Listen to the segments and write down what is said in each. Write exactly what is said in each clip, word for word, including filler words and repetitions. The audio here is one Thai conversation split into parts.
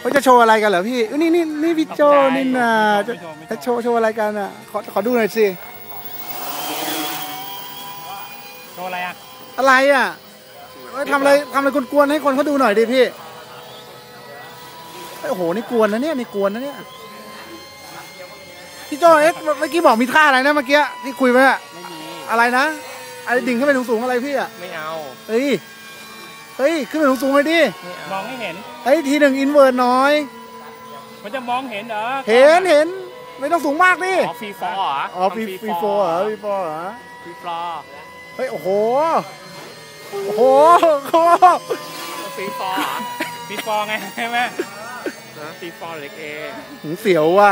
เขาจะโชว์อะไรกันเหรอพี่นี่นี่นี่พี่โจนี่นะจะโชว์โชว์อะไรกันอ่ะขอขอดูหน่อยสิโชว์อะไรอ่ะอะไรอ่ะทำอะไรทำอะไรกวนๆให้คนเขาดูหน่อยดิพี่โอ้โหนี่กวนนะเนี่ยนี่กวนนะเนี่ยพี่โจเอ๊ะเมื่อกี้บอกมีท่าอะไรนะเมื่อกี้ที่คุยไปอะไม่มีอะไรนะไอ้ดิ่งขึ้นไปสูงๆอะไรพี่อะไม่เอาเฮ้ยเฮ้ยขึ้นไปสูงๆเลยดิมองไม่เห็นเฮ้ยทีหนึ่งอินเวิร์ดน้อยมันจะมองเห็นเหรอเห็นเห็นไม่ต้องสูงมากดิอ๋อฟรีฟอร์เหรออ๋อฟรีฟรีฟอร์เหรอฟรีฟอร์เหรอฟรีฟอร์เฮ้ยโอ้โหโอ้โหฟรีฟอร์ฟรีฟอร์ไงใช่ไหมฟรีฟอร์เล็กเอหูเสียวว่ะ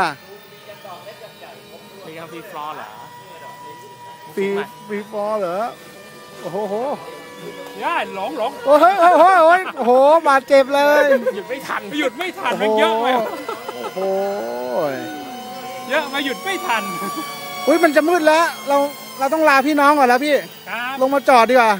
มีการฟรีฟอร์เหรอฟรีฟรีฟอร์เหรอโอ้โหย่าหลงหลงโอ้โหโอ้โหโอ้โหบาดเจ็บเลยหยุดไม่ทันหยุดไม่ทันมันเยอะไปโอ้โหเยอะมาหยุดไม่ทันอุ้ยมันจะมืดแล้วเราเราต้องลาพี่น้องก่อนแล้วพี่ลงมาจอดดีกว่า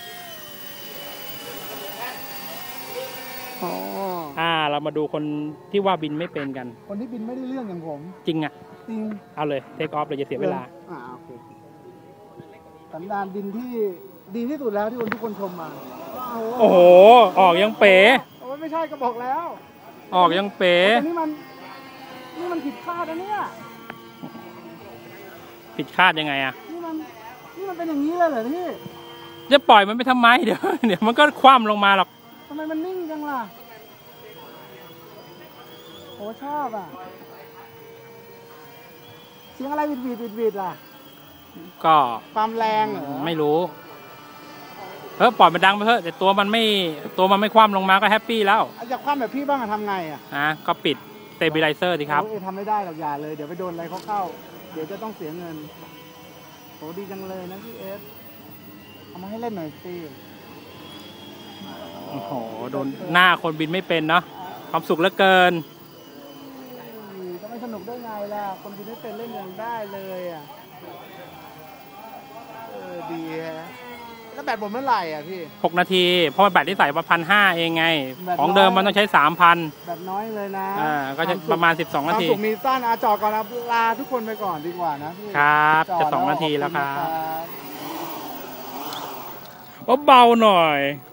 อ่าเรามาดูคนที่ว่าบินไม่เป็นกันคนที่บินไม่ได้เรื่องอย่างผมจริงอ่ะจริงเอาเลยเทคออฟเลยจะเสียเวลาอ่าโอเคสันดานบินที่ดีที่สุดแล้วที่คนทุกคนชมมาโอ้โหออกยังเป๋โอ้ไม่ใช่ก็บอกแล้วออกยังเป๋นี่มันนี่มันผิดคาดนะเนี่ยผิดคาดยังไงอ่ะนี่มันนี่มันเป็นอย่างนี้เลยเหรอพี่จะปล่อยมันไปทำไมเดี๋ยวเดี๋ยวมันก็คว่ำลงมาหรอกทำไมมันนิ่งจังล่ะโอ้ชอบอ่ะเสียงอะไรวิดวิดวิดวิดล่ะก็ความแรงเหรอไม่รู้เออปล่อยมันดังไปเถอะแต่ตัวมันไม่ตัวมันไม่คว่ำลงมาก็แฮปปี้แล้วอยากคว่ำแบบพี่บ้างอะทำไงอะอ่ะก็ปิดสเตเบลไลเซอร์ดิครับทำไม่ได้หรอกอย่าเลยเดี๋ยวไปโดนอะไรเขาเข้าเดี๋ยวจะต้องเสียเงินโหดีจังเลยนะพี่เอฟเอามาให้เล่นหน่อยสิโอ้โหโดนหน้าคนบินไม่เป็นเนาะความสุขเหลือเกินจะไม่สนุกได้ไงล่ะคนบินไม่เป็นเล่นอย่างได้เลยอ่ะเออดีฮะแล้วแบตหมดเมื่อไหร่อ่ะพี่หกนาทีเพราะว่าแบตที่ใส่ประมาณพันห้าเองไงของเดิมมันต้องใช้สามพันแบบน้อยเลยนะอ่าก็จะประมาณสิบสองนาทีความสุขมีสั้นอาจอดก่อนนะลาทุกคนไปก่อนดีกว่านะพี่ครับจะสองนาทีแล้วครับเบาหน่อย